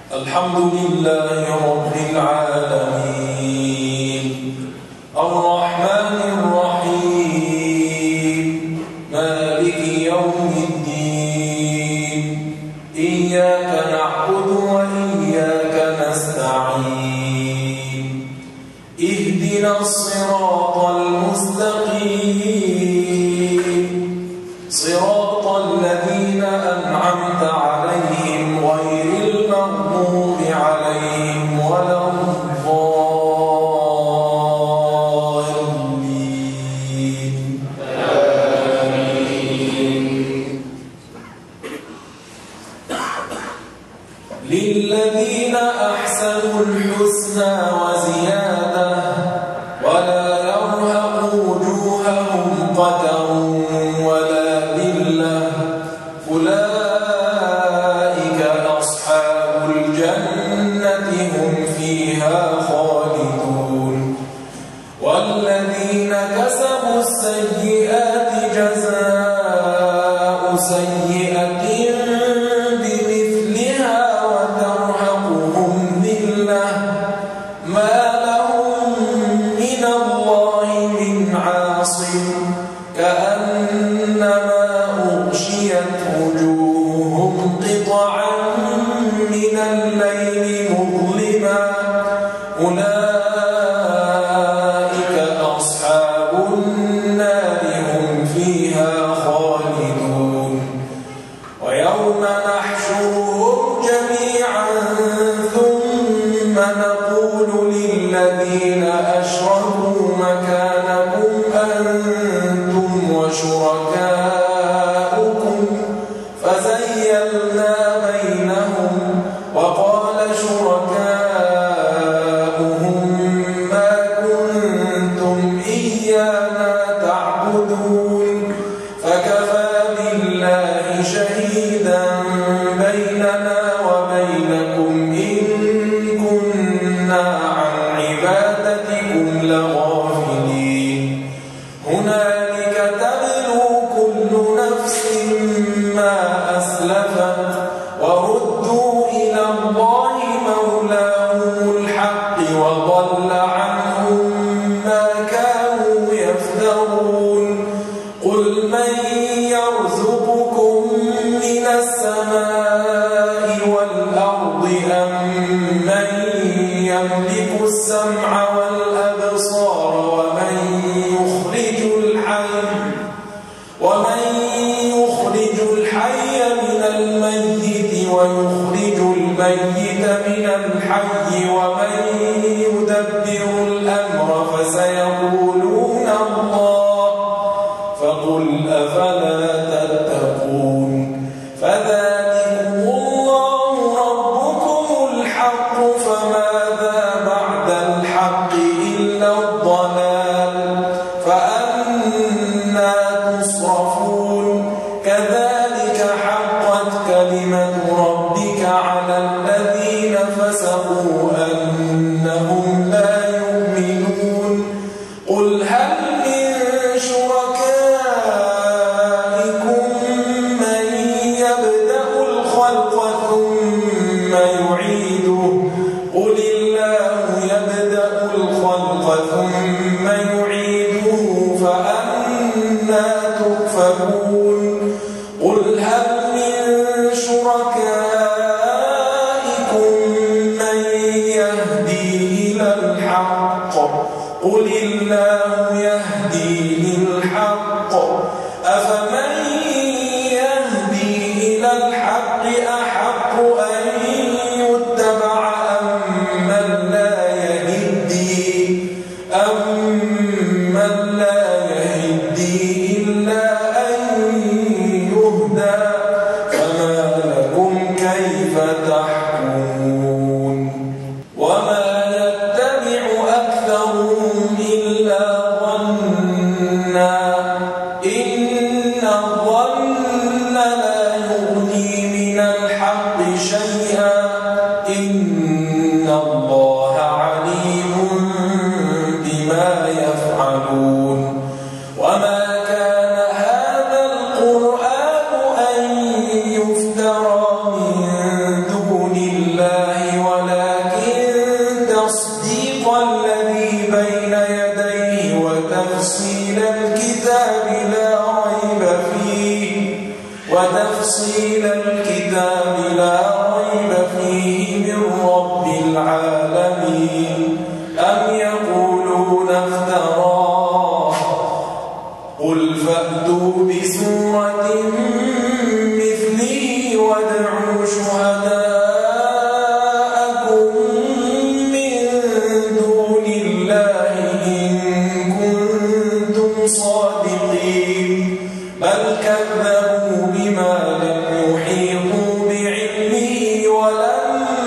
الحمد لله رب العالمين الرحمن الرحيم مالك يوم الدين إياك نعبد وإياك نستعين اهدنا الصراط المستقيم صراط الذين أنعمت عليهم غير المغضوب عليهم ولا الضالين آمين. للذين أحسنوا الحسنى وزيادة ولا يرهق وجوههم قتر ولا ذلة أولئك أصحاب الجنة هم فيها خالدون والذين كسبوا السيئات جزاء سيئة بمثلها وترهقهم ذلة ما لهم من الله من عاصم كأنما أغشيت وجوههم قطعا من الليل مظلما أولئك أصحاب النار هم فيها خالدون ويوم نحشرهم جميعا ثم نقول للذين أشركوا مكانكم أنتم وشركاؤكم فزيّلنا بينهم وقال شركاؤهم ما كنتم إيانا تعبدون فكفى بالله شهيدا بيننا وبينكم إن كنا عن عبادتكم لغافلين هنالك تبلو كل نفس ما أسلفت وردوا إلى الله مولاهم الحق وضل عنهم ما كانوا يفترون قل من يرزقكم من السماء والأرض أم من يملك السمع والأبصار ومن يخرج الحي من الميت ويخرج الميت من الحي ومن يدبر الأمر فسيقولون الله فقل أفلا تتقون فذلكم الله ربكم الحق فماذا بعد الحق إلا الضلال فأنى تصرفون كذلك حقت كلمة ربك على الذين فسقوا أنهم لا يؤمنون قل هل من شركائكم من يبدأ الخلق ثم يعيده قل الله يبدأ الخلق ثم يعيده فأنى تؤفكون قل هل من شركائكم من يهدي إلى الحق قل الله يهدي للحق أفمن يهدي إلى الحق أحق أن يتبع أمن لا يهدي إلا أن يهدى فما لكم كيف تحكمون وما يتبع أكثرهم إلا ظنا إن الظن لا يغني من الحق شيئا إن الله عليم بما يفعلون وما كان هذا القرآن أن يفترى من دون الله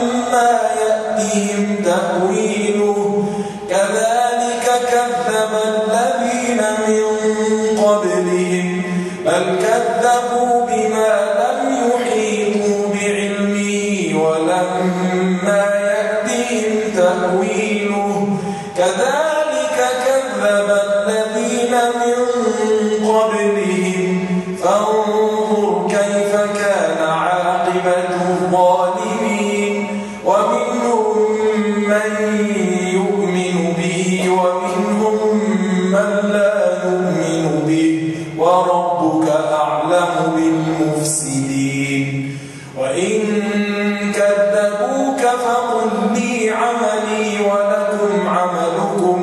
ولما يأتهم تأويله كذلك كذب الذين من قبلهم بل كذبوا بما لم يحيطوا بعلمه ولما يأتهم تأويله كذلك كذب الذين من قبلهم فانظر كيف كان عاقبة الظالمين ومنهم من يؤمن به ومنهم من لا يؤمن به وربك أعلم بالمفسدين وإن كذبوك فقل لي عملي ولكم عملكم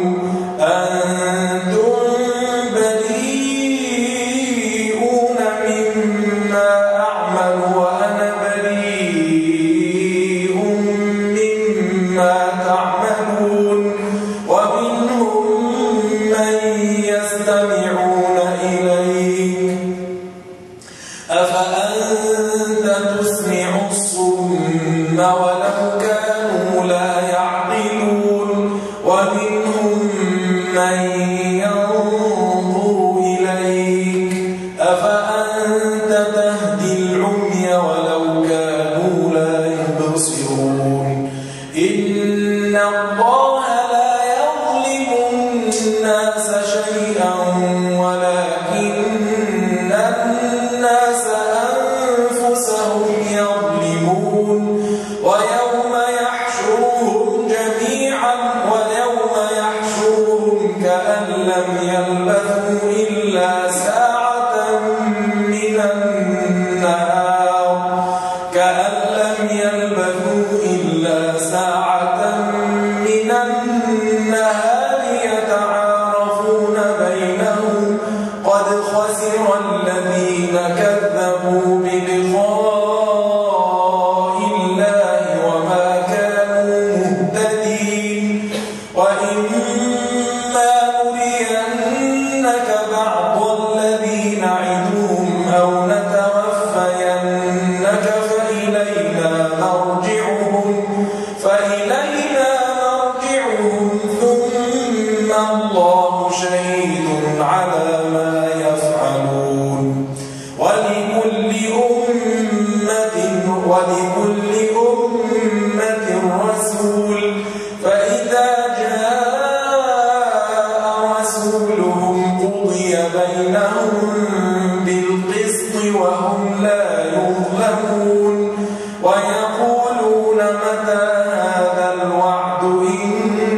أنتم بريئون مما أعمل وأنا بريء مما تعملون ومنهم من يستمعون إليك أفأنت تسمع الصم ولو كانوا لا يعقلون ومنهم من ينظر إليك أفأنت تهدي العمي ولو كانوا لا يبصرون إن الله لا يظلم الناس شيئا ولكن الناس أنفسهم يظلمون ويوم يحشرهم جميعا كأن لم يلبثوا إلا ساعة من النهار يتعارفون بينهم قد خسر الذين كذبوا بلقاء الله وما كانوا مهتدين وإما نرينك بعض الذي نعدهم أو نتوفينك فإلينا مرجعهم ثم الله شهيد على ما يفعلون ولكل أمة رسول فإذا جاء رسولهم قضي بينهم بالقسط وهم لا يظلمون ويقولون متى هذا الوعد إن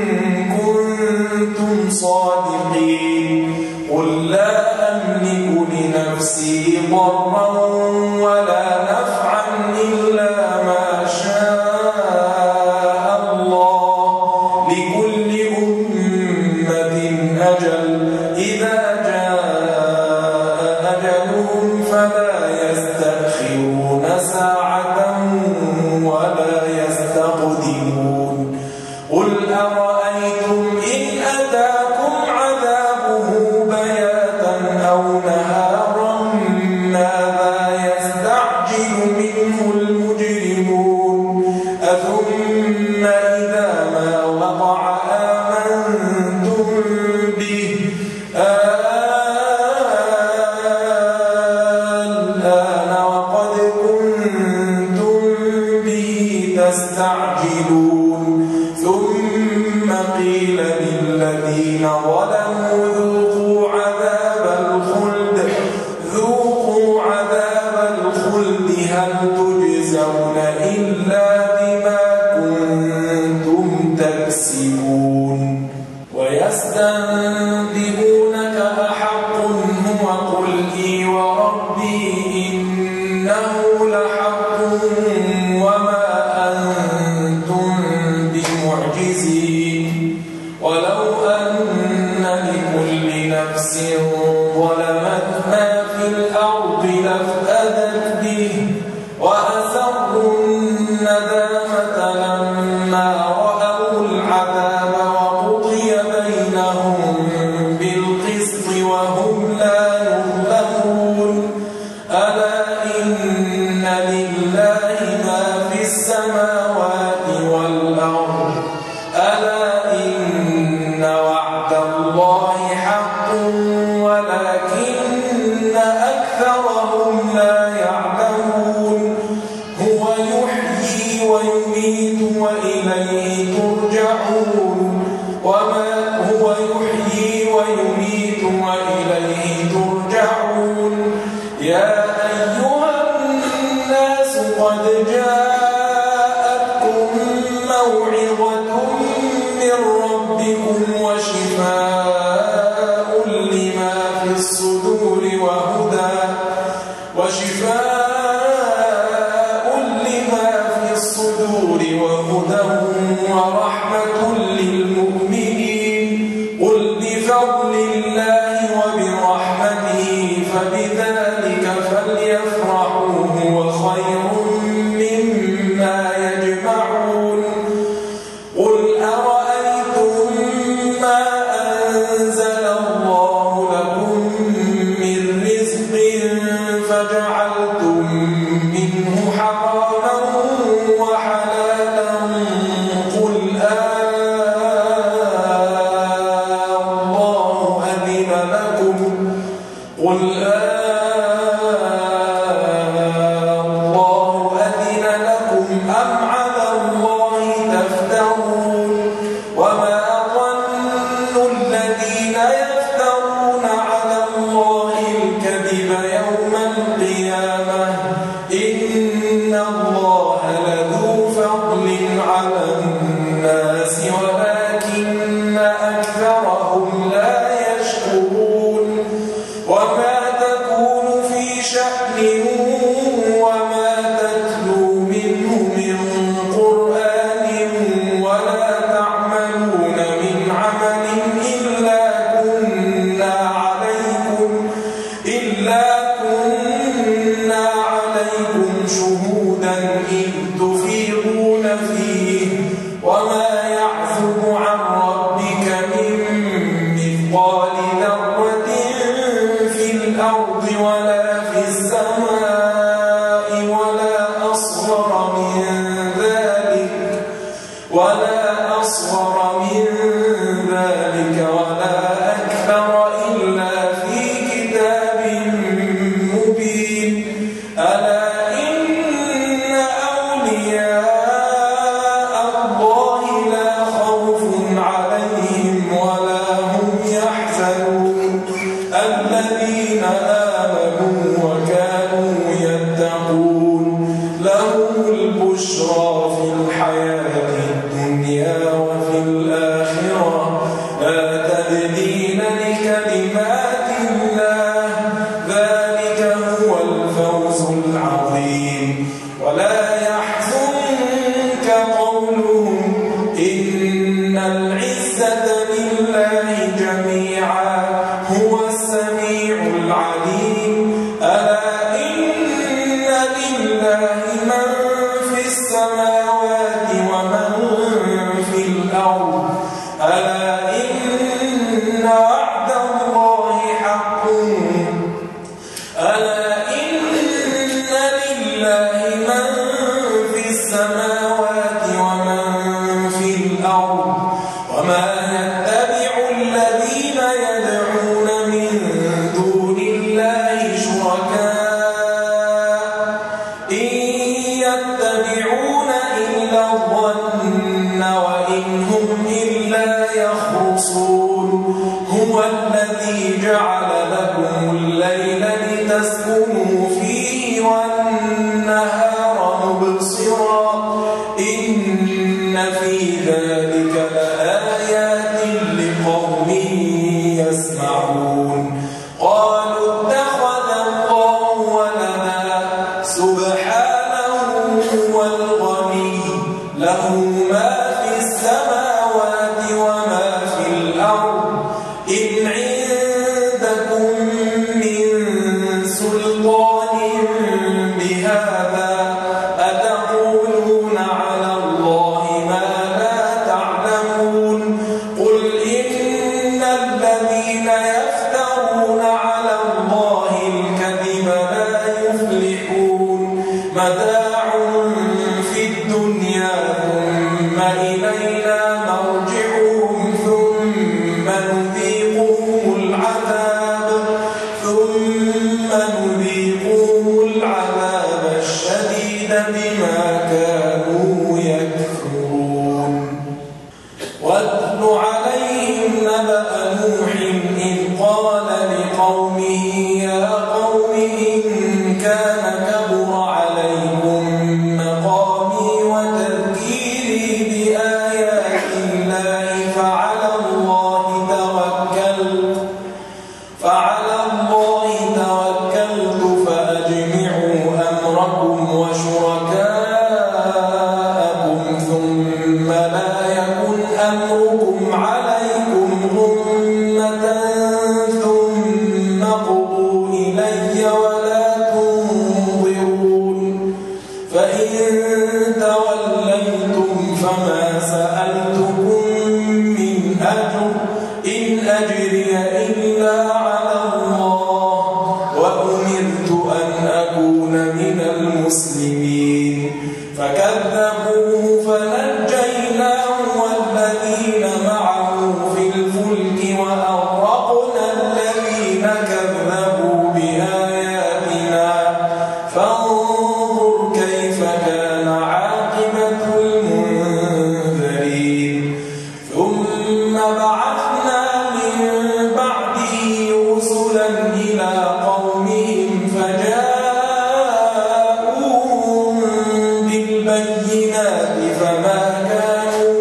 كنتم صادقين قل لا أملك لنفسي ضرا ولا نفعا إلا ما شاء الله لكل أمة أجل إذا جاء أجلهم فلا يستأخرون ساعة ولا يستقدمون قل أرأيتم إن أتاكم عذابه بياتا أو نهارا ماذا يستعجل منه المجرمون أثم إذا ما وقع آمنتم به الآن وقد كنتم به تستعجلون ثم قيل للذين ظلموا ذوقوا عذاب الخلد هل تجزون إلا بما كنتم تكسبون ويستنبئونك أحق هو قل إي وربي إنه لحق وما أنتم بمعجزين ولو أن لكل نفس ظلمت ما في الأرض لافتدت به وأسروا الندامة لما رأوا العذاب وقضي بينهم بالقسط وهم لا يظلمون ألا إن لله ما في السماوات وإليه ترجعون وما هو يحيي ويميت وإليه ترجعون يا أيها الناس قد جاءتكم موعظة من ربكم وشفاء لما في الصدور وهدى ورحمة للمؤمنين قل بفضل الله وبرحمته فبذلك فليفرحوا هو خير مما يجمعون قل أرأيتم ما أنزل الله لكم من رزق فجعلتم منه حراما وحلالا قل الله أذن لكم أم على الله تفترون وما ظن الذين يفترون على الله الكذب يوم القيامة إن الله لذو فضل على الناس ولكن أكثرهم لا يشكرون وما تكون في شأن وما تتلو منه من قرآن ولا تعملون من عمل إلا كنا عليكم شهودا إذ تفيضون فيه وما يعزب عن ربك من مثقال ذرة في الأرض ولا في السماء ولا أصغر من ذلك ولا أكبر إلا في كتاب مبين ألا إن أولياء الله لا خوف عليهم ولا هم يحزنون الذين آمنوا وكانوا يتقون لهم البشرى في الحياة الدنيا وفي الآخرة لا تبديل لكلمات الله ذلك هو الفوز العظيم ولا يحزنك قولهم إن العزة لله جميعا هو السميع العليم ألا إن لله من في السماوات ومن في الأرض ألا إن وعد الله حق ألا إن لله من في السماوات ومن في الأرض وما يتبع الذين يدعون من دون الله شركاء إن يتبعون إلا الظن وإن هم إلا يخرصون هو الذي جعل لكم الليل لتسكنوا فيه والنهار مبصرا إن في ذلك لآيات لقوم يسمعون قالوا اتخذ الله ولدا سبحانه هو الغني له ما في السماوات وما في الأرض إن عندكم من سلطان بهذا أتقولون على الله ما لا تعلمون قل إن الذين يفترون على الله الكذب لا يفلحون متاع في الدنيا ثم إلينا مرجعهم ثم نذيقهم العذاب الشديد بما كانوا يكفرون ثم لا يكن أمركم عليكم غمة ثم قضوا إلي ولا تنظرون فإن توليتم فما سألتكم من أجر إن أجري إلا على الله وأمرت أن أكون من المسلمين فكذبوه فنجيناه والذين معه في الفلك وأغرقنا الذين كذبوا بآياتنا فانظر كيف كان عاقبة المنذرين ثم بعثنا من بعده رسلا إلى قومهم فجاءوهم بالبينات فما كانوا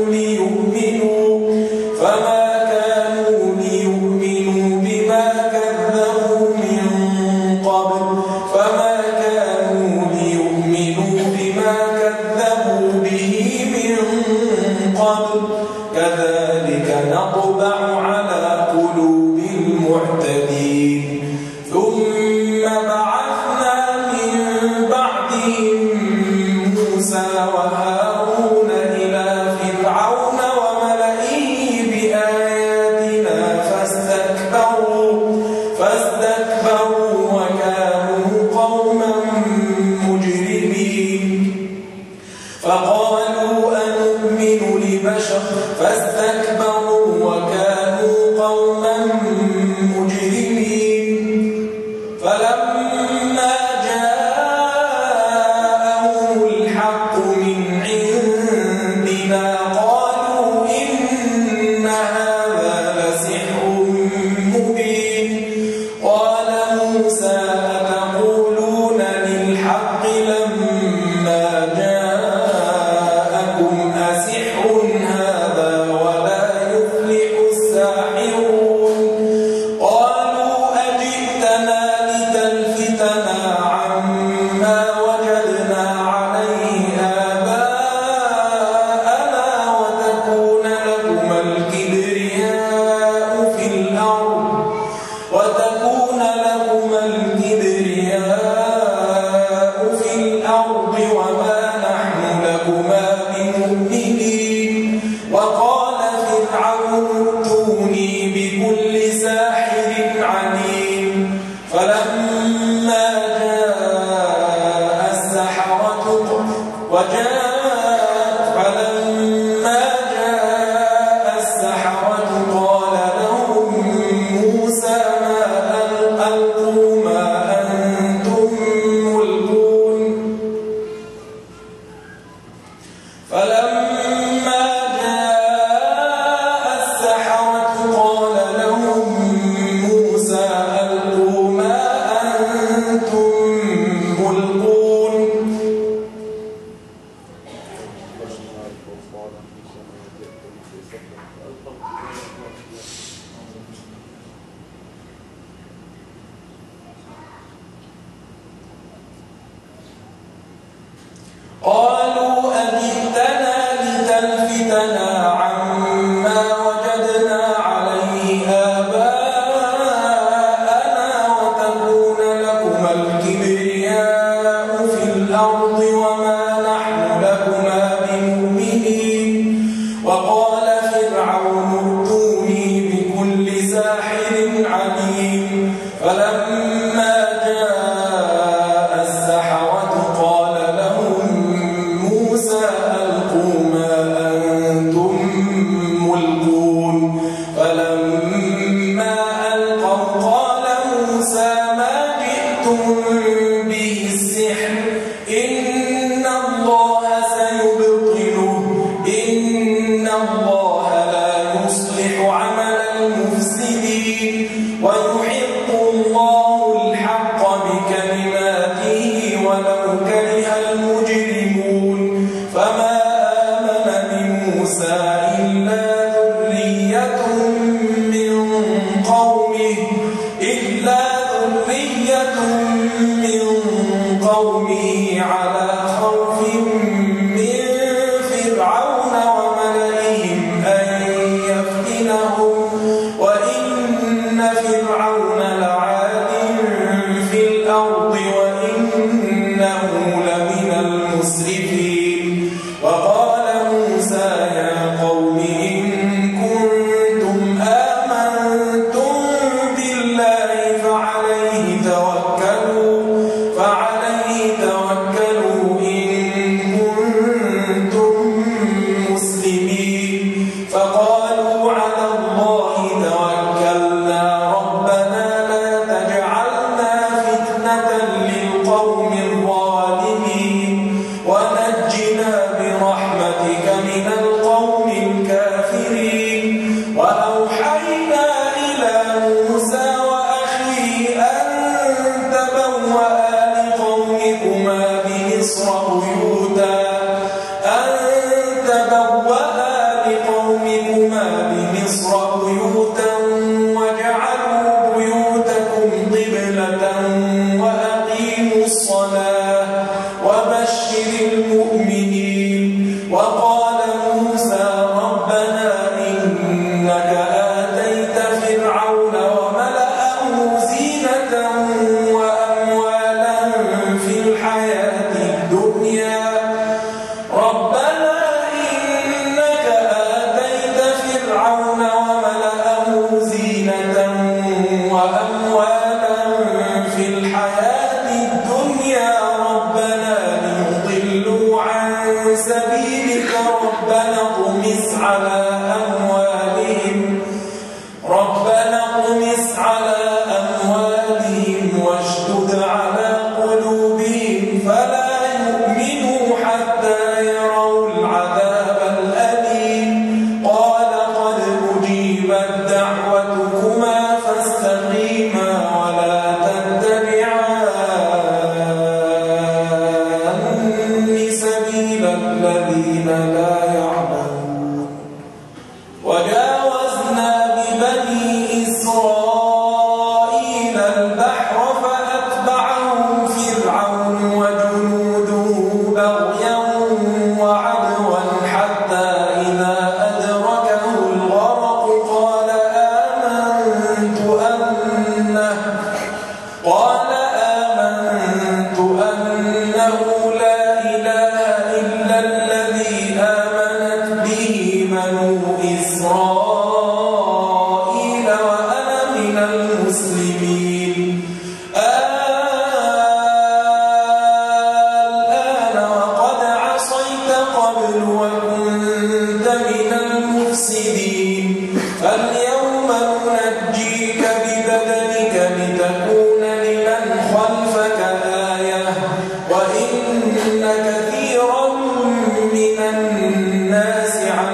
ليؤمنوا بما كذبوا من قبل به من قبل كذلك نطبع على قلوب المعتدين ثم بعثنا من بعدهم موسى وهارون إلى فرعون وملئه بآياتنا فاستكبروا وكانوا قوما مجرمين فقالوا أنؤمن لبشر فاستكبروا وكانوا قوما مجرمين فلما جاءهم الحق من عندنا قالوا إن هذا لسحر مبين قال موسى أتقولون للحق لما جاءكم أسحر هذا ولا يفلح الساحرون قالوا أجئتنا لتلفتنا عما وجدنا عليه آباءنا وتكون لكما الكبرياء في الأرض وما نحن لكما بمؤمنين وقال فرعون ائتوني بكل ساحر عليم فلما جاء السحرة قال لهم موسى ألقوا ما أنتم ملقون فلما جاء السحرة قال لهم موسى ألقوا ما أنتم ملقون قالوا أجئتنا لتلفتنا عما وجدنا عليه آباءنا وتكون لكما الكبرياء في الأرض وما نحن لكما بمؤمنين وقال فرعون ائتوني بكل ساحر عليم فلما جاء السحرة قال لهم موسى ألقوا ما أنتم ملقون فلما ألقوا قال موسى ما جئتم به السحر إن الله سيبطله إن فقالوا على الله توكلنا ربنا لا تجعلنا فتنة للقوم الظالمين ونجنا برحمتك من القوم الكافرين. وأوحينا إلى موسى وأخيه أن تبوأ لقومكما بمصر بيوتا واجعلوا بيوتكم قبلة وأقيموا الصلاة وبشر المؤمنين. وقال موسى ربنا إنك آتيت فرعون وملأه زينة وأموالا في الحياة الدنيا ربنا ليضلوا عن سبيلك ربنا اطمس على أموالهم واشدد على قلوبهم فلا يؤمنوا حتى يروا العذاب الأليم. قال قد أجيبت دعوتكما فاستقيما ولا تتبعان سبيل الذين لا يعلمون. وجاوزنا ببني إسرائيل البحر فأتبعهم فرعون وجنوده بغيا وعدوا حتى إذا أدركه الغرق قال آمنت أنه لا إله إلا الذي آمنت به بنو إسرائيل وأنا من المسلمين. الآن وقد عصيت قبل وكنت من المفسدين فاليوم ننجيك ببدنك لتكون لمن خلفك آية وإن كثيرا من الناس عن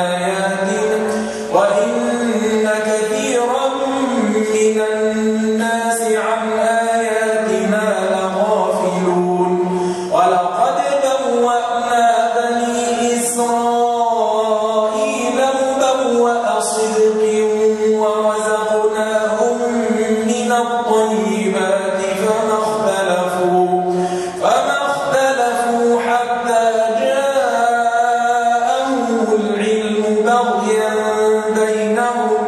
آياتنا لغافلون. ولقد بوأنا بني إسرائيل مبوأ صدق ورزقناهم من الطيبات فما اختلفوا حتى جاءهم العلم بغيا بينهم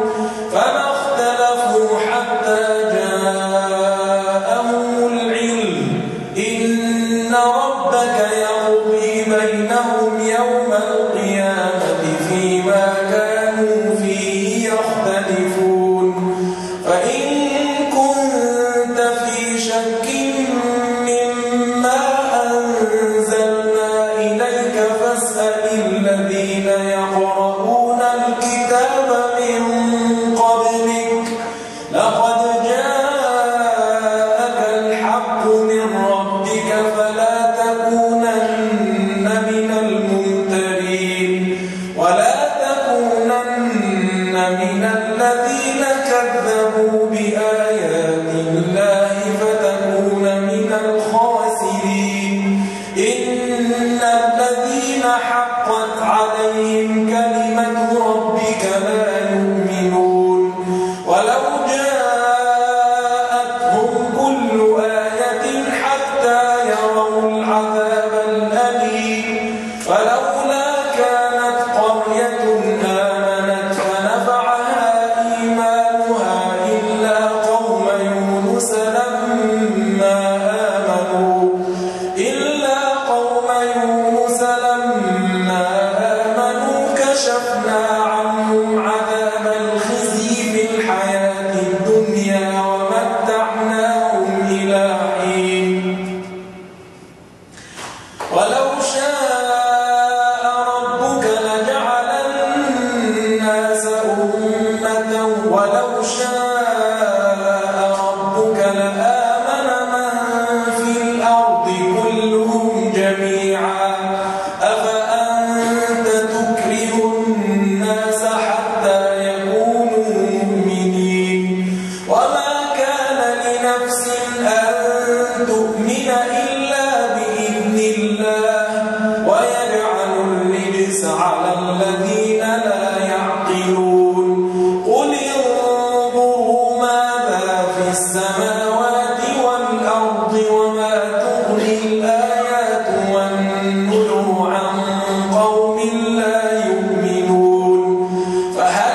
إن ربك يقضي بينهم يوم القيامة فيما كانوا فيه يختلفون. فإن كنت في شك مما أنزلنا إليك فاسأل الذين يقرؤون الكتاب من قبلك لقد جاءك الحق من ربك فلا تكونن من الممترين ولا تكونن من الذين كذبوا بآيات الله فتكون من الخاسرين. إن الذين حقت عليهم كلمة ربك لا يؤمنون ولو جاءتهم كل آية حتى يروا العذاب الأليم. فلولا كانت قرية آمنت فنفعها إيمانها إلا قوم يونس لما آمنوا كشفنا عنهم على الذين لا يعقلون قل انظروا ماذا في السماوات والأرض وما تغني الآيات والنذر عن قوم لا يؤمنون فهل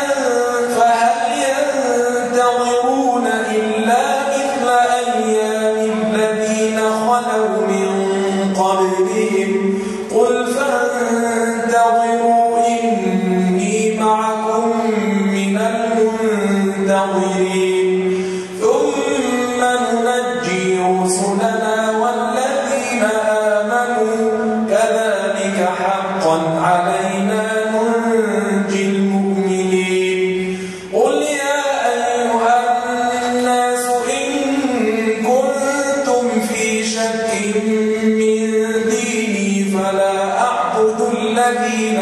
ينتظرون إلا مثل أيام الذين خلوا من قبلهم قل فانتظروا إني معكم من المنتظرين ثم ننجي رسلنا والذين آمنوا كذلك حقا علينا ننجي المؤمنين قل يا أيها الناس إن كنتم في شك من ديني فلا أعبد الذين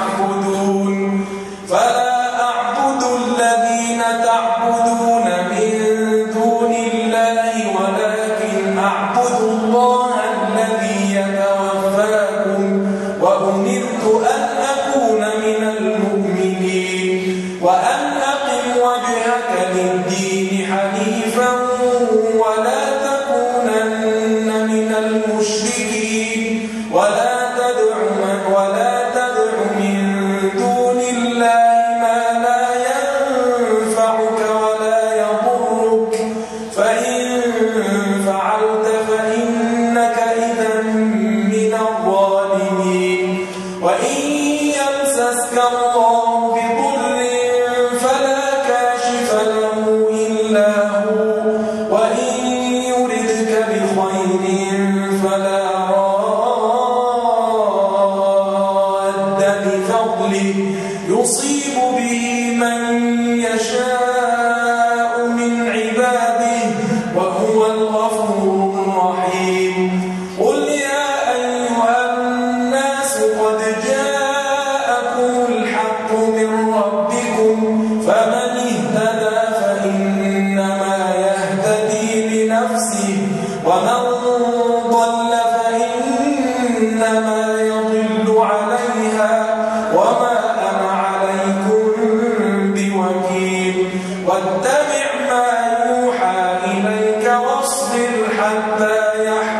تعبدون من دون الله ولكن أعبد الله الذي يتوفاكم وأمرت أن أكون من المؤمنين وأن أقم وجهك للدين حنيفا ولا تكونن من المشركين ولا تدع من دون الله ما لا ينفعك ولا يضرك فإن فعلت فإنك إذا من الظالمين وإن يمسسك الله بضر فلا كاشف له إلا هو وإن يردك بخير فلا راد لفضله يصيب به من يشاء من عباده وهو الغفور الرحيم قل يا أيها الناس قد جاءكم الحق من ربكم فمن اهتدى فإنما يهتدي لنفسه ومن ضل فإنما يضل عليها وما أنا عليكم بوكيل واتبع ما يوحى إليك واصبر حتى يحكم